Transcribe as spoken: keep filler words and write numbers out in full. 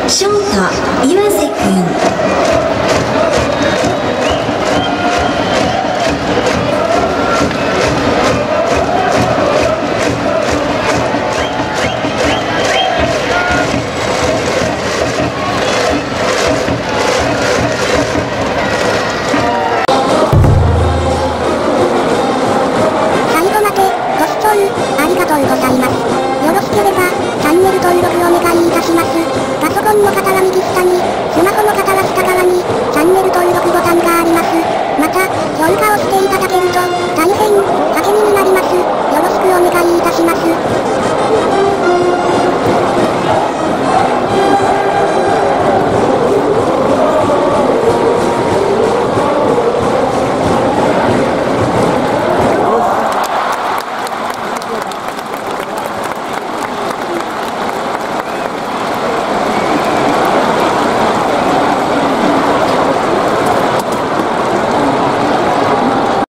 翔太岩瀬くん。 ありがとうございます。よろしければ、チャンネル登録お願いいたします。パソコンの方は右下に、スマホの方は下側に、チャンネル登録ボタンがあります。また、評価をして